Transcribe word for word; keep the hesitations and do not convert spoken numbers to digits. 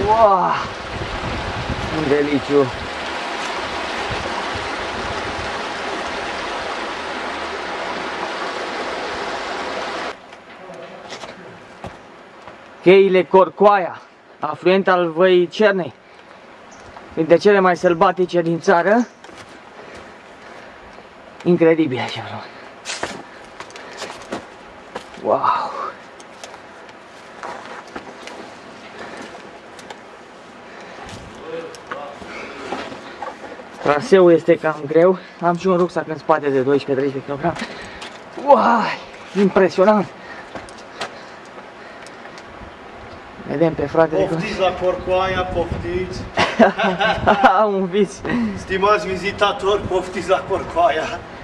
Wow! Un deliciu! Cheile Corcoaia, afluent al Văii Cernei, dintre cele mai sălbatice din țară. Incredibil așa, vreau. Wow! Traseul este cam greu, am și un rucsac în spate de doisprezece treisprezece kilograme. Wow! Impresionant! Vedem pe fratele. Poftiți la Corcoaia, poftiți! Un vis! Stimați vizitatori, poftiți la Corcoaia!